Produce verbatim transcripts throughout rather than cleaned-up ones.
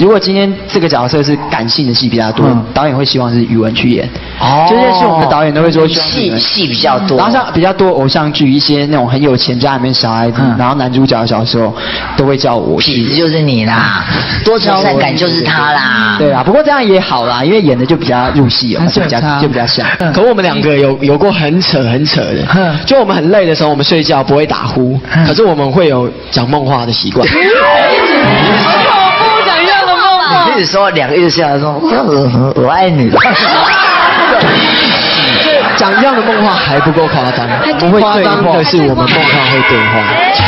如果今天这个角色是感性的戏比较多，嗯、导演会希望是宇文去演。哦，就认识我们的导演都会说戏戏比较多， 然后像比较多偶像剧一些那种很有钱家里面小孩子，嗯、然后男主角小时候都会叫我。 痞子就是你啦，多愁善感就是他啦。 对啊，不过这样也好啦，因为演的就比较入戏了，就比较就比较像。 可我们两个有有过很扯很扯的，就我们很累的时候，我们睡觉不会打呼，可是我们会有讲梦话的习惯。 讲一样的梦话。 你一直说两个月下来说，我爱你。 讲一样的梦话还不够夸张，不会夸张的是我们梦话会对话。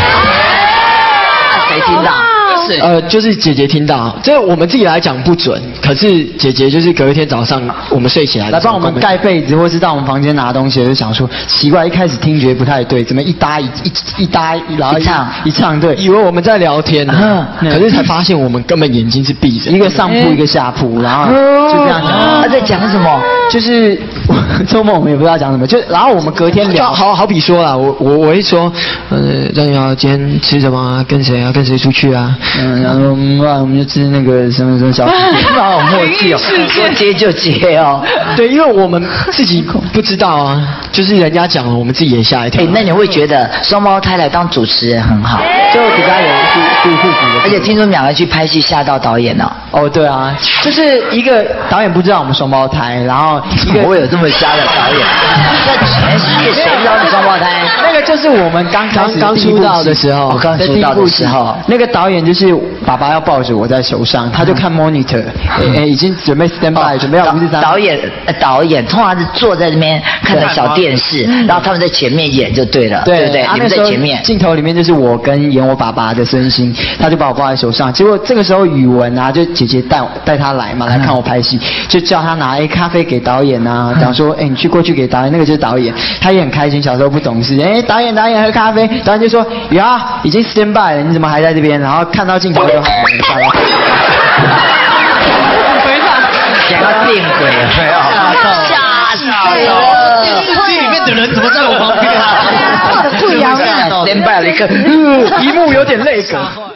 谁听到？ 是呃，就是姐姐听到，这我们自己来讲不准，可是姐姐就是隔一天早上我们睡起来来帮我们盖被子，或是到我们房间拿东西，就想说奇怪，一开始听觉不太对，怎么一搭一一一搭，然后一唱一唱，对， 以为我们在聊天呢，可是才发现我们根本眼睛是闭着， 一个上铺一个下铺，然后就这样讲。 他在讲什么？ 就是周末我们也不知道讲什么，就然后我们隔天聊， 好好比说啦，我我我会说，呃，张瑶今天吃什么啊？跟谁啊？跟谁出去啊？ 嗯，然后那我们就吃那个什么什么小， 好有默契哦，说接就接哦。 对，因为我们自己不知道啊，就是人家讲了，我们自己也吓一跳。 哎，那你会觉得双胞胎来当主持人很好， 就比较有互互补的。 而且听说你们两个去拍戏吓到导演了。 哦，对啊，就是一个导演不知道我们双胞胎，然后一个我有这么瞎的导演，那全世界谁不知道你双胞胎？ 那个就是我们刚开始刚出道的时候， 我刚出道的时候， 那个导演就是爸爸要抱着我在手上，他就看 monitor， 哎，已经准备 stand by，准备要五十三。 导演导演通常是坐在那边看着小电视，然后他们在前面演就对了，对不对？你们在前面， 镜头里面就是我跟演我爸爸的孙兴，他就把我抱在手上。结果这个时候宇文啊，就姐姐带带他来嘛，来看我拍戏，就叫他拿哎咖啡给导演啊，讲说哎你去过去给导演，那个就是导演，他也很开心，小时候不懂事，哎导演导演喝咖啡，导演就说呀已经 stand by 了，你怎么还在这边？然后看到镜头就喊下来。 想要变鬼了没有？吓死了！ 戏里面的人怎么在我旁边啊？ 不一样，stand by 了一个， 一幕有点泪感。